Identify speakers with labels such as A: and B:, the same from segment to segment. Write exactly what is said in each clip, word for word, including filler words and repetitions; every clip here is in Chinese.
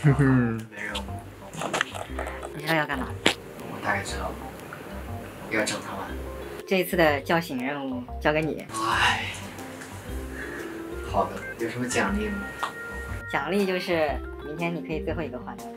A: 哼哼，准备任务。
B: 你知道要干嘛？
A: 我大概知道了，要整他们。
B: 这一次的叫醒任务交给你。
A: 哎，好的，有什么奖励吗？
B: 奖励就是明天你可以最后一个化掉。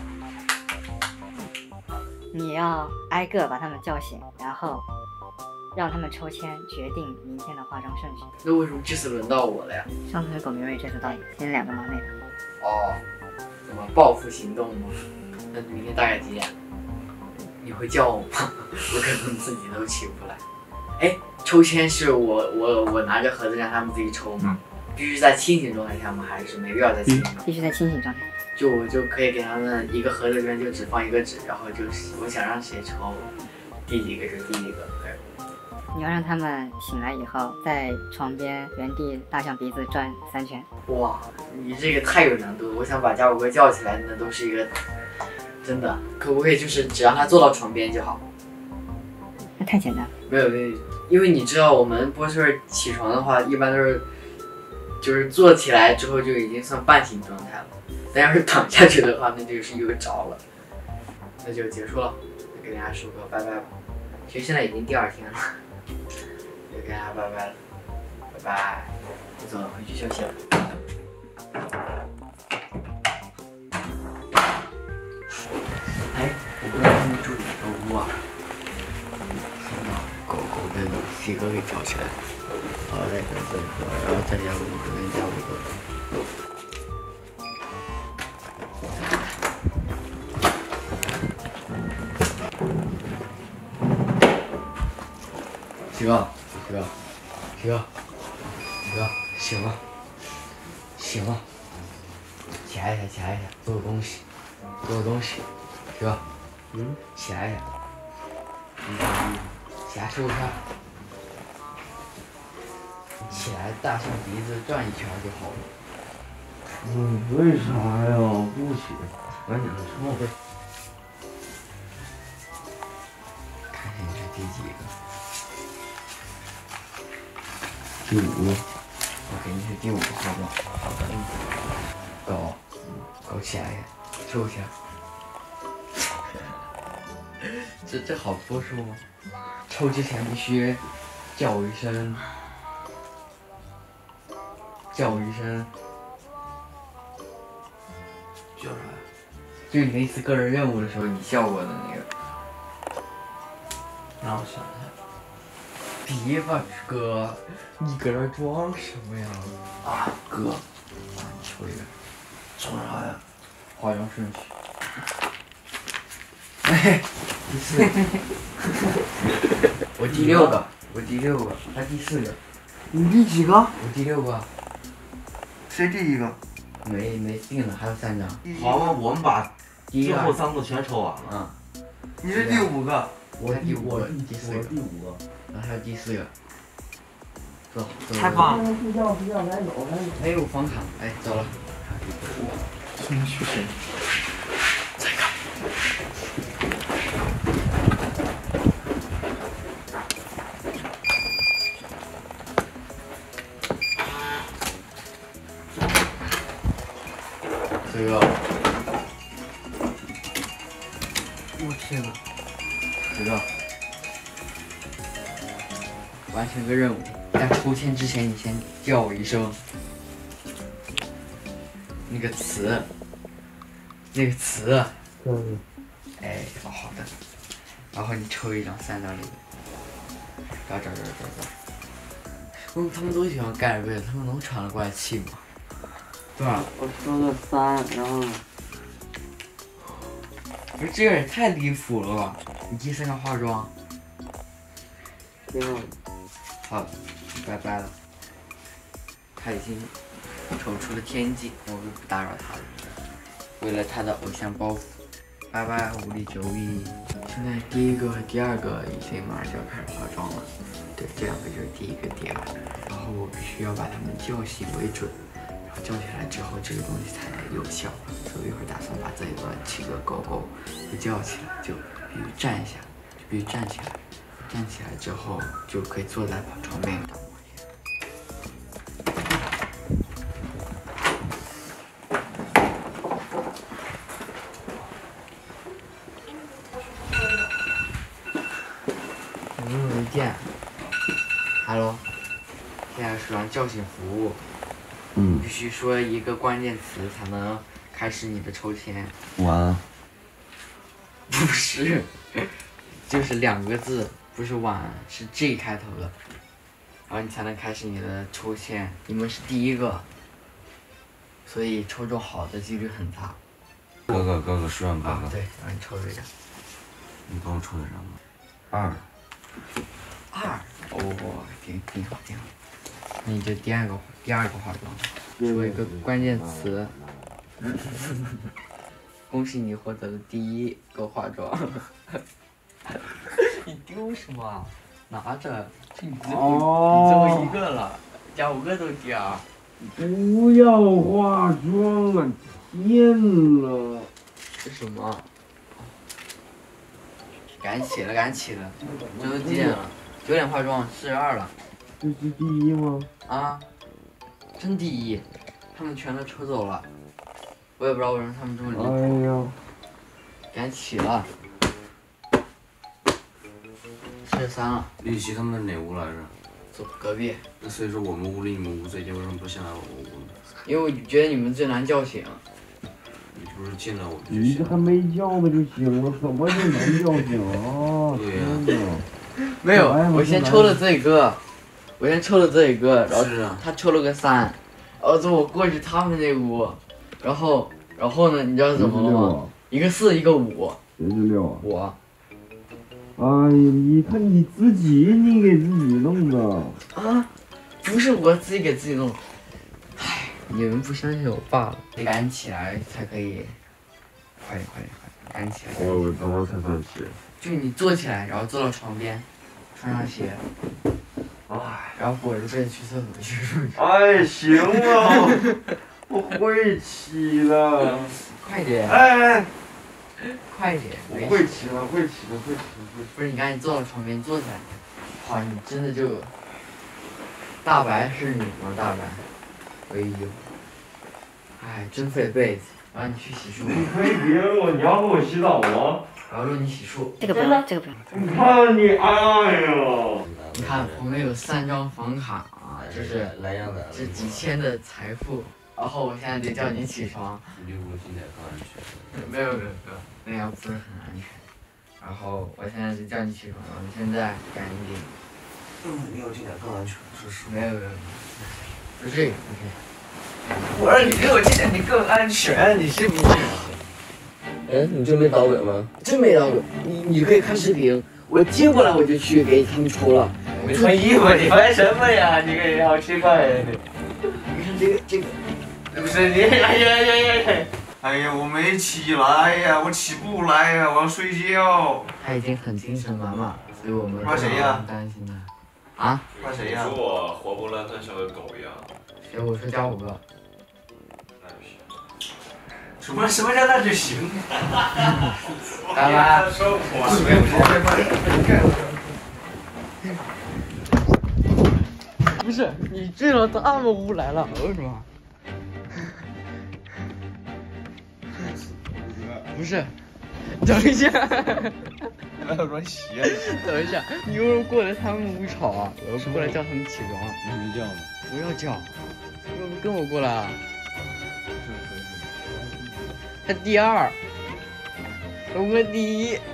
B: 你要挨个把他们叫醒，然后让他们抽签决定明天的化妆顺序。
A: 那为什么这次轮到我了呀？
B: 上次是狗明瑞，这次到你，今天两个忙内的。
A: 哦，怎么报复行动吗？那明天大概几点？你会叫我吗？我可能自己都起不来。哎，抽签是我我我拿着盒子让他们自己抽吗？必须在清醒状态下吗？还是没必要在清醒状态？
B: 必须在清醒状态。
A: 就我就可以给他们一个盒子里面就只放一个纸，然后就是我想让谁抽，第几个是第一个。
B: 你要让他们醒来以后，在床边原地大象鼻子转三圈。
A: 哇，你这个太有难度了！我想把家伙哥叫起来，那都是一个真的，可不可以就是只让他坐到床边就好？
B: 那太简单了。
A: 没有，没有，因为你知道我们波士起床的话，一般都是就是坐起来之后就已经算半醒状态了。但要是躺下去的话，那就是又着了，那就结束了。那跟大家说个拜拜吧。其实现在已经第二天了，就跟大家拜拜了，拜拜。我走了，回去休息了。哎，我不知道他们住哪个屋啊？先把狗狗跟西哥给叫起来。好嘞，这这然后再加五个，再加五个。七哥，七哥，七哥，七哥，醒了，醒了，起来一下，起来一下，做个东西，做个东西，七哥，嗯，起来一下，起来收一下，起来，大象鼻子转一圈就好了。
C: 嗯，为啥呀？不起，赶紧的抽呗。
A: 看看你是第几个？
C: 第五个，
A: 我给你是第五个，好不好？好的。狗，狗起来呀，抽一下。这这好说说吗？抽之前必须叫我一声，叫我一声。
C: 叫啥呀？
A: 就你那一次个人任务的时候，你笑过的那个。
C: 让我想一下。
A: 别吧，哥，你搁这装什么呀？
C: 啊，哥，
A: 啊，你抽一个。
C: 抽啥呀？
A: 化妆顺序。哎，第四个。我第六个，我第六个，他第四个。
C: 你第几个？
A: 我第六个。
C: 谁第一个？
A: 没没定呢，还有三张。
C: 好嘛，我们把
A: 第
C: 最后三个全抽完了。
A: 嗯。
C: 你是第五个。
A: 我第五个，
C: 第
A: 第四个，
C: 第五个。
A: 然后还有第四个。走走。
C: 开发。
B: 睡觉睡觉，赶紧走，赶紧。
A: 哎，我房卡，哎，走了。
C: 什么去谁？
A: 再看。这个。我天哪！这个。完成个任务，在抽签之前，你先叫我一声。那个词，那个词，
C: 嗯，
A: 哎，好好的，然后你抽一张三张里面，这儿这儿这儿这儿这儿，嗯，他们都喜欢盖被子，他们能喘得过来气吗？多少？
B: 我说个三，然后
A: 不是这个也太离谱了吧！你第三个化妆，
B: 挺好。
A: 好，拜拜了。他已经抽出了天际，我就不打扰他了。为了他的偶像包袱，拜拜，无力九一。现在第一个和第二个已经马上就要开始化妆了，对，这两个就是第一个、第二个。然后我必须要把他们叫醒为准，然后叫起来之后，这个东西才有效。所以我一会儿打算把这个七个狗狗给叫起来，就必须站一下，就必须站起来。站起来之后就可以坐在床边等我。 Hello， 现在是让叫醒服务，
C: 嗯，
A: 必须说一个关键词才能开始你的抽签。
C: 晚。
A: 不是，就是两个字，不是晚，是 J 开头的，然后你才能开始你的抽签。你们是第一个，所以抽中好的几率很大。
C: 哥哥哥哥，舒远哥哥，，
A: 啊对，让你抽一个。
C: 你帮我抽点什么？二。
A: 二，哦，挺挺好挺好。那你就第二个第二个化妆，说一个关键词。恭喜你获得了第一个化妆。你丢什么啊？拿着，这你最后、
C: 哦、
A: 你最后一个了，加五个都第二。
C: 不要化妆啊！天了！
A: 这什么？赶紧起了，赶紧起了！这都几点了？九点化妆，四十二了。
C: 这是第一吗？
A: 啊，真第一，他们全都抽走了，我也不知道为什么他们这么离谱。
C: 哎呀，
A: 赶紧起了，四十三了。
C: 李琦他们哪屋来着？
A: 走隔壁。
C: 那所以说我们屋离你们屋最近，为什么不先来我屋呢？
A: 因为我觉得你们最难叫醒。
C: 你不是进来我就
D: 你这还没叫呢就醒了，怎么就能叫醒啊？
C: 对呀、
D: 啊。
A: 没有，我先抽了这一个，我先抽了这一个，然后
C: 是啊，
A: 他抽了个三，然后之后我过去他们那屋，然后然后呢，你知道怎么了吗？一个四，一个五。
D: 谁是六啊？
A: 我。
D: 哎呀，你看你自己，你给自己弄的。
A: 啊，不是我自己给自己弄。唉，你们不相信我罢了。得赶紧起来才可以。快点，快点，快点，赶紧起来。
D: 我等会才算起。
A: 就你坐起来，然后坐到床边，穿上鞋，
C: 哎，
A: 然后裹着被去厕所去。
C: 哎，行了，我会起的。
A: 快点！
C: 哎，
A: 快点！
C: 我会起的，会起的，会起的，会起
A: 不是你赶紧坐到床边坐起来。哇，你真的就大白是你吗？大白，哎呦，哎，真费被子。然后你去洗漱。
C: 你可以别我，你要给我洗澡吗？
A: 然后让你洗漱。
B: 这个不用，这个不用。
C: 你看你，哎呀！
A: 你看，我们有三张房卡啊，这是
C: 蓝样的，
A: 这几千的财富。然后我现在得叫你起床。
C: 离我近点更安全。
A: 没有没有没有，那样不是很安全。然后我现在得叫你起床，你现在赶紧。
C: 嗯，离我近点更安全，说实话。
A: 没有没有，不是这个，不是。
C: 我说你离我近点，你更安全，你信不信？
A: 哎，你真没捣鬼吗？真没捣鬼，你你可以看视频，我接过来我就去给他们抽了。
C: 没穿衣服，你烦什么呀？你个人好奇怪呀！
A: 你看这个这个，
C: 不是你，哎呀呀呀呀！哎呀，我没起来呀，我起不来呀，我要睡觉。
A: 他已经很精神满满了，所以我们
C: 骂谁呀？
A: 担心他。啊？
C: 骂谁呀？
E: 你说我活蹦乱跳像个狗一样。
A: 谁？我说加五个。
E: 那就行。
C: 什么什么叫那就行？
A: 拜拜。
E: 说我。
A: 不是你进了他们屋来了，为什么？不是，等一下，
E: 还有双鞋。
A: 等一下，你为什么过来他们屋吵啊？我要过来叫他们起床。
E: 你没叫吗？
A: 不要叫，要不跟我过来啊？他第二，我第一。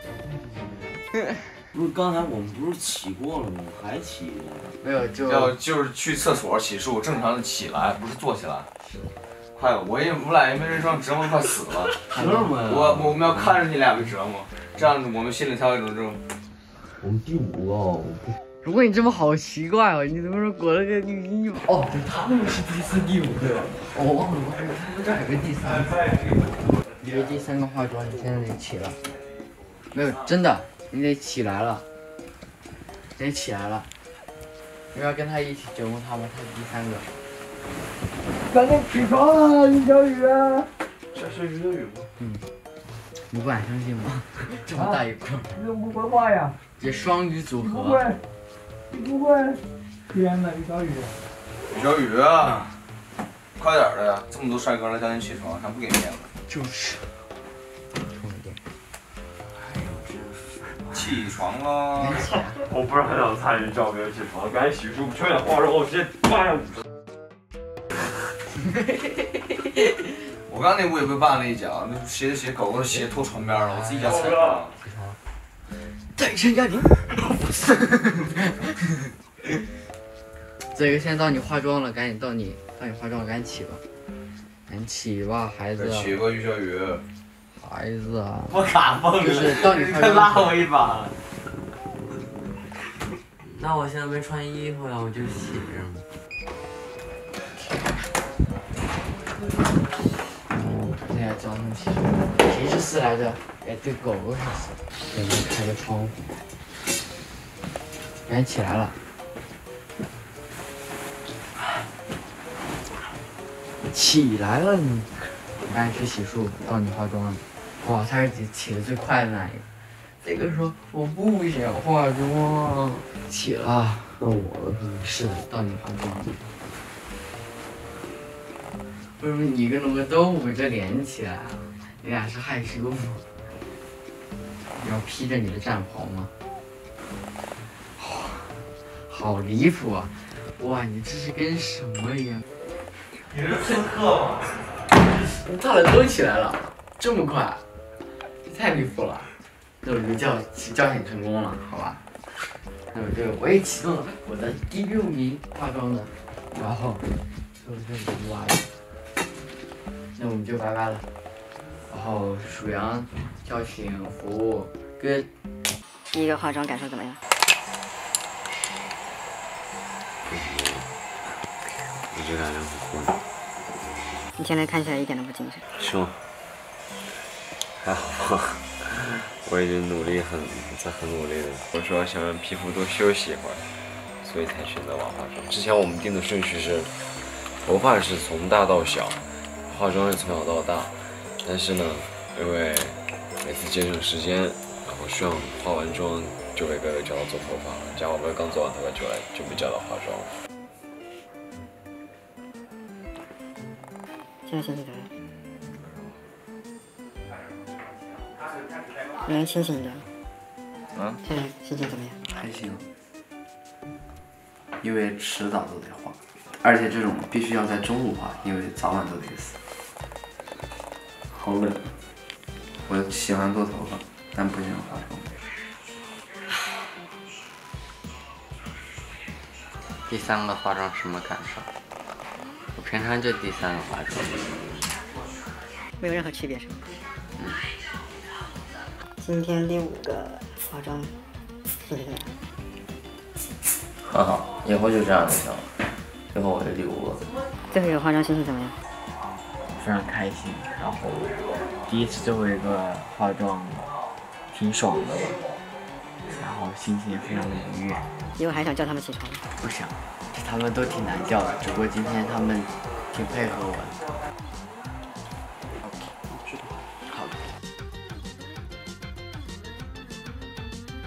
C: 不是刚才我们不是起过了吗？还起？
A: 没有就
E: 要就是去厕所洗漱，正常的起来，不是坐起来。是。快，我也我们俩也被这双折磨快死了。
C: 凭什么呀？
E: 我我们要看着你俩被折磨，这样我们心里才有一种这种。
C: 我们第五个哦。
A: 如果你这么好奇怪哦，你怎么说裹了个浴巾就？哦，对，他们是第四、第五对吧？哦，我忘了，我还以为他们这还有个第三。因为第三个化妆，你现在得起了。没有，真的，你得起来了，你得起来了。你要跟他一起折磨他吗？他是第三个。
D: 赶紧起床啊，于小雨！
C: 这是于小雨吗？
A: 嗯。你不敢相信吗？这么大一块。
D: 你怎么不会画呀？
A: 这双语组合。
D: 不会，你不会。天哪，于小雨！
E: 于小雨啊，快点的呀！这么多帅哥来叫你起床，还不给面子？
A: 就是。充一电。
E: 起
C: 起床了。
D: 我不是很想参与，叫别人起床，赶紧洗漱，吹点化妆，我直接妈呀！
E: 我刚那屋也被绊了一脚，那鞋的鞋狗的鞋拖床边了，我自己脚踩了。
A: 再生家庭。这个现在到你化妆了，赶紧到你到你化妆了，赶紧起吧，赶紧起吧，孩子。
E: 起吧，于小雨。
A: 孩子啊。
C: 我卡疯了。
A: 就是到你化妆。
C: 拉我一把。
F: 那我现在没穿衣服呀，我就洗着嘛。
A: 现在交通提示，提示是来着，哎，对狗狗是死，有没有开个窗户？赶紧起来了。起来了你，赶紧去洗漱，到你化妆了。哇，他是起的最快的那一个。这个说我不想化妆，起了。那我了，是的，到你化妆了。为什么你跟龙哥都捂着脸起来啊？你俩是害羞吗？你要披着你的战袍吗？好，好离谱啊！哇，你这是跟什么一样？
C: 你是蹭课吗？
A: 他俩都起来了，这么快，这太离谱了。那我就叫叫醒成功了，好吧？那我就我也启动了我的第六名化妆的，然后就是哇。那我们就拜拜了，然后属羊叫醒服务跟
B: 第一个化妆感受怎么样？
F: 我就感觉很困。
B: 你现在看起来一点都不精神。
F: 是吗？还好吧，我已经努力很在很努力的。我说想让皮肤多休息一会儿，所以才选择晚化妆。之前我们定的顺序是，头发是从大到小。化妆是从小到大，但是呢，因为每次节省时间，然后顺化完妆就被哥哥叫到做头发了，加我哥刚做完头发就来就被叫到化妆。
B: 现在心情怎么样？你能清醒一点？
C: 嗯？
B: 现在心情怎么样？
C: 还行，因为迟早都得化，而且这种必须要在中午化，因为早晚都得死。好冷，我喜欢做头发，但不喜欢化妆。
F: 第三个化妆什么感受？我平常就第三个化妆，
B: 没有任何区别是吗？嗯。今天第五个化妆，心情怎么样？
F: 很好，以后就这样就行了。以后我是第五个。
B: 最后一个化妆心情怎么样？
A: 非常开心，然后第一次最后一个化妆，挺爽的吧，然后心情也非常的愉悦。
B: 以后还想叫他们起床吗？
A: 不想，他们都挺难叫的，只不过今天他们挺配合我的。